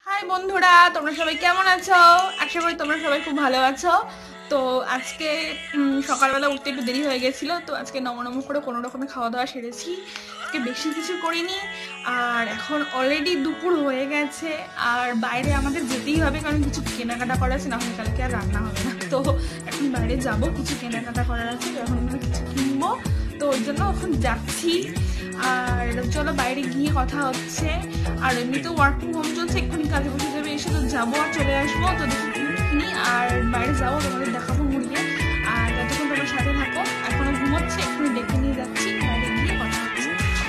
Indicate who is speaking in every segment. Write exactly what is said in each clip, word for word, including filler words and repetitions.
Speaker 1: High বন্ধুরা, তোমরা সবাই কেমন আছো? আশা করি তোমরা সবাই খুব ভালো আছো। তো আজকে সকালবেলা উঠতে একটু দেরি হয়ে গেছিলো, তো আজকে নম নম করে কোনো রকমে খাওয়া দাওয়া সেরেছি। আজকে বেশি কিছু করিনি, আর এখন অলরেডি দুপুর হয়ে গেছে। আর বাইরে আমাদের যেতেই হবে, কারণ কিছু কেনাকাটা করা আছে, না হলে কালকে আর রান্না হবে না। তো এখন বাইরে যাব, কিছু কেনাকাটা করার আছে, তো এখন আমরা কিছু কিনবো, তো ওই জন্য এখন যাচ্ছি। আর চলো বাইরে গিয়ে কথা হচ্ছে। আর এমনিতেও ওয়ার্কিং হোম চলছে, এক্ষুনি কাজে বসে যাবে, এসে তো যাবো আর চলে আসবো। তো দেখি কিনি আর বাইরে যাবো, তোমাদের দেখাবো ঘুরিয়ে। আর যতক্ষণ তোমার সাথে থাকো, এখনো ঘুমোচ্ছে, এক্ষুনি ডেকে নিয়ে যাচ্ছি, বাইরে গিয়ে কথা হচ্ছে।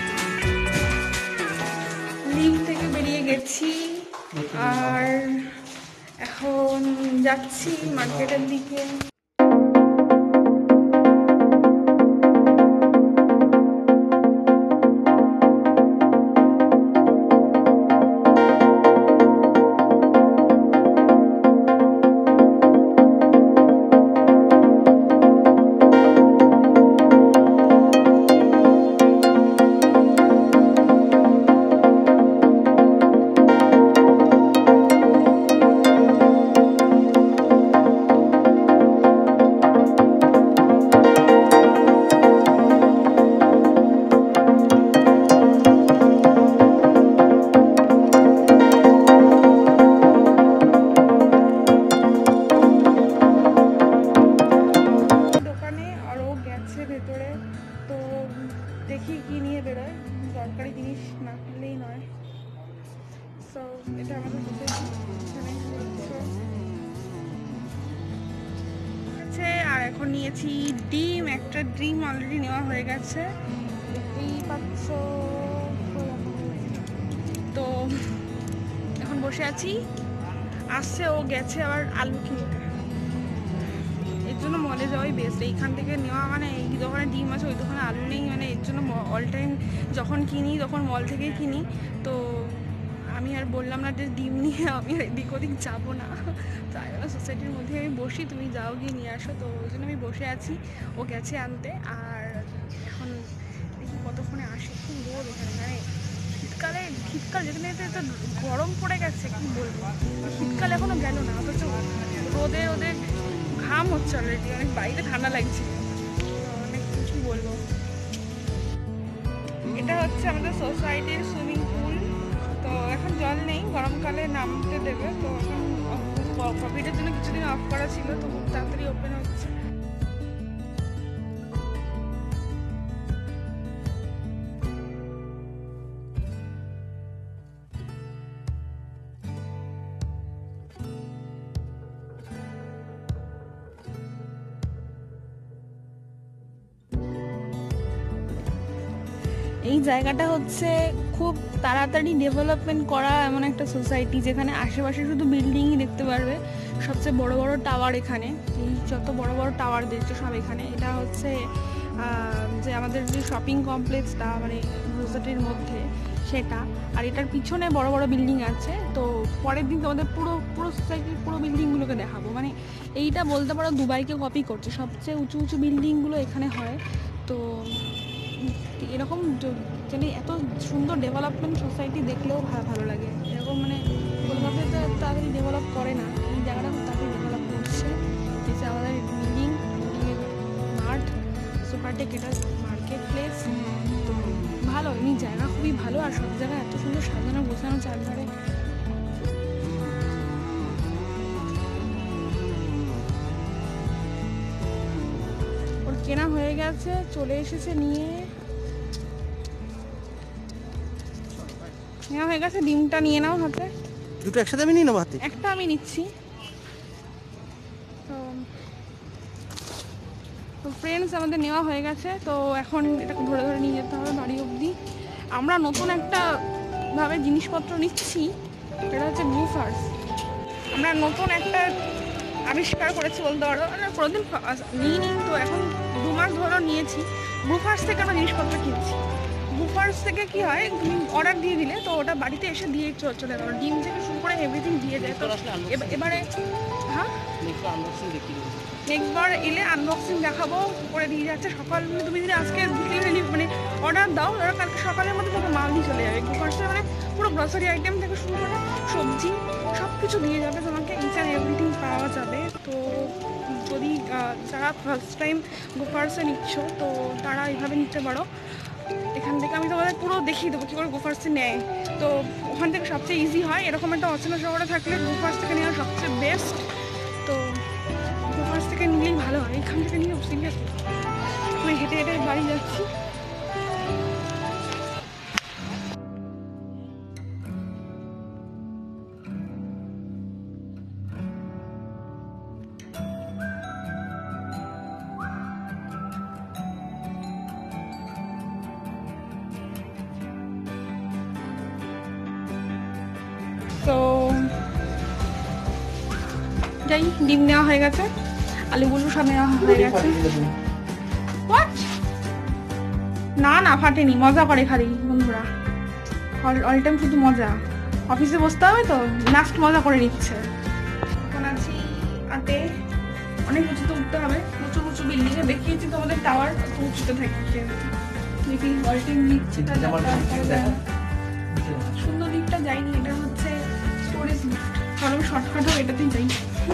Speaker 1: লিভ থেকে বেরিয়ে গেছি আর এখন যাচ্ছি মার্কেটের দিকে। ভেতরে তো দেখি কি নিয়ে বেরোয়, দরকারি জিনিস না কিনলেই নয়। সো এটা আমাদের আছে। আর এখন নিয়েছি ডিম, একটা ডিম অলরেডি নেওয়া হয়ে গেছে, দেখতেই পাচ্ছ। তো এখন বসে আছি, আসছে ও গেছে আবার আলু কিনতে, এর জন্য মলে যাওয়াই বেস্ট। এইখান থেকে নেওয়া মানে এই দোকানে ডিম আছে, ওই দোকানে আলু নেই, মানে এর জন্য অল টাইম যখন কিনি তখন মল থেকেই কিনি। তো আমি আর বললাম না যে ডিম নিয়ে আমি আর এদিক ওদিক যাবো না, তাই জন্য সোসাইটির মধ্যে আমি বসি, তুমি যাও গিয়ে নিয়ে আসো। তো ওই জন্য আমি বসে আছি, ও গেছে আনতে। আর এখন দেখি কতক্ষণে আসে, খুব রোদ এখানে, মানে শীতকালে শীতকাল যেখানে এত গরম পড়ে গেছে কি বলবো, শীতকাল এখনো গেল না, অথচ রোদে ওদের ঘাম হচ্ছে অলরেডি, অনেক বাইরে ঠান্ডা লাগছে, অনেক কিছু বলবো। এটা হচ্ছে আমাদের সোসাইটির সুইমিং পুল। তো এখন জল নেই, গরমকালে নামতে দেবে, তো এখন কোভিডের জন্য কিছুদিন অফ করা ছিল, তো খুব তাড়াতাড়ি ওপেন হচ্ছে। এই জায়গাটা হচ্ছে খুব তাড়াতাড়ি ডেভেলপমেন্ট করা এমন একটা সোসাইটি, যেখানে আশেপাশে শুধু বিল্ডিংই দেখতে পারবে, সবচেয়ে বড় বড় টাওয়ার এখানে, এই যত বড় বড় টাওয়ার দেখছো সব এখানে। এটা হচ্ছে যে আমাদের যে শপিং কমপ্লেক্সটা মানে সোসাইটির মধ্যে সেটা, আর এটার পিছনে বড় বড় বিল্ডিং আছে। তো পরের দিন তোমাদের পুরো পুরো সোসাইটির পুরো বিল্ডিংগুলোকে দেখাবো, মানে এইটা বলতে পারো দুবাইকে কপি করছে, সবচেয়ে উঁচু উঁচু বিল্ডিংগুলো এখানে হয়। তো এরকম মানে এত সুন্দর ডেভেলপমেন্ট সোসাইটি দেখলেও ভালো লাগে, এরকম মানে কলকাতাতে তো তাড়াতাড়ি ডেভেলপ করে না, এই জায়গাটা খুব তাড়াতাড়ি ডেভেলপ করছে। এই যে আমাদের বিল্ডিং, বিল্ডিংয়ের মাঠ, সুপারটেক, এটা মার্কেট প্লেস, তো ভালো, এমনি জায়গা খুবই ভালো। আর সব জায়গায় এত সুন্দর সাজানো গোছানো চারধারে। ওর কেনা হয়ে গেছে, চলে এসেছে নিয়ে, নেওয়া হয়ে গেছে। ডিমটা নিয়ে নাও হাতে,
Speaker 2: দুটো একসাথে আমি নিয়ে নেবো হাতে,
Speaker 1: একটা আমি নিচ্ছি। তো তো ফ্রেন্ডস আমাদের নেওয়া হয়ে গেছে, তো এখন এটাকে ধরে ধরে নিয়ে যেতে হবে বাড়ি অবধি। আমরা নতুন একটা ভাবে জিনিসপত্র নিচ্ছি, এটা হচ্ছে গ্রুফার্স। আমরা নতুন একটা আবিষ্কার করেছি বলতে পারো, মানে কোনোদিন নিইনি, তো এখন দু মাস ধরে নিয়েছি। গ্রুফার্স থেকে আমরা জিনিসপত্র কিনছি, বুফার্স থেকে কি হয়, তুমি অর্ডার দিয়ে দিলে তো ওটা বাড়িতে এসে দিয়ে চ- চলে গেলো, ডিম থেকে শুরু করে এভরিথিং দিয়ে যায়। তো এব- এবারে হ্যাঁ নেক্সট বার এলে আনবক্সিং দেখাবো, করে দিয়ে যাচ্ছে সকাল, মানে তুমি যদি আজকে বিকেলে মানে অর্ডার দাও, ওরা কালকে সকালের মধ্যে তোমাকে মাল দিয়ে চলে যাবে। বুফার্সে মানে পুরো গ্রসারি আইটেম থেকে শুরু করে সবজি সব কিছু দিয়ে যাবে তোমাকে, ইচ অ্যান্ড এভরিথিং পাওয়া যাবে। তো যদি আহ, যারা ফার্স্ট টাইম গোফার্সে নিচ্ছ তো তারা এইভাবে নিতে পারো। এখান থেকে আমি তোমাদের পুরো দেখিয়ে দেবো কী করে গোফার্সে নেয়। তো ওখান থেকে সবচেয়ে ইজি হয়, এরকম একটা অচেনা শহরে থাকলে গোফার্স থেকে নেওয়া সবচেয়ে বেস্ট। তো গোফার্স থেকে নিলেই ভালো হয়, এখান থেকে নিয়ে সিরিয়াসলি আমি হেঁটে হেঁটে বাড়ি যাচ্ছি। তো যাই, ডিম নেওয়া হয়ে গেছে, আলুগুলো সব নেওয়া হয়ে গেছে। What? না না ফাটেনি, মজা করে খালি বন্ধুরা, অল অল টাইম শুধু মজা। অফিসে বসতে হবে তো লাস্ট মজা করে নিচ্ছে। এখন আছি আটে, অনেক উঁচুতে উঠতে হবে, উঁচু উঁচু বিল্ডিংয়ে দেখিয়েছি তোমাদের টাওয়ার, তো উঁচুতে থাকছে। দেখি অল টাইম নিচ্ছে, সুন্দর দিকটা যাইনি, এটা হচ্ছে স্টোরেজ লিফট, কারণ শর্টকাটও এটাতেই যাই।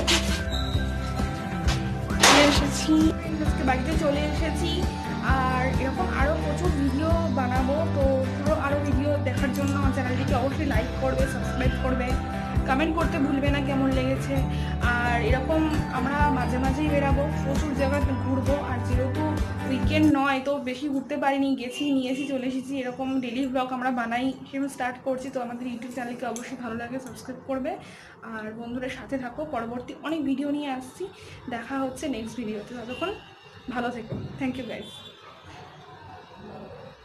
Speaker 1: চলে এসেছি, আজকে বাড়িতে চলে এসেছি, আর এরকম আরও প্রচুর ভিডিও বানাবো। তো পুরো আরও ভিডিও দেখার জন্য আমার চ্যানেলটিকে অবশ্যই লাইক করবে, সাবস্ক্রাইব করবে, কমেন্ট করতে ভুলবে না কেমন লেগেছে। আর এরকম আমরা মাঝে মাঝেই বেরাবো, প্রচুর জায়গায় ঘুরবো। আর যেহেতু উইকেন্ড নয় তো বেশি ঘুরতে পারিনি, গেছি নিয়েছি চলে এসেছি, এরকম ডেলি ব্লগ আমরা বানাই, সেরকম স্টার্ট করছি। তো আমাদের ইউটিউব চ্যানেলকে অবশ্যই ভালো লাগে সাবস্ক্রাইব করবে, আর বন্ধুদের সাথে থাকো, পরবর্তী অনেক ভিডিও নিয়ে আসছি। দেখা হচ্ছে নেক্সট ভিডিওতে, ততক্ষণ ভালো থেকো, থ্যাংক ইউ গাইজ।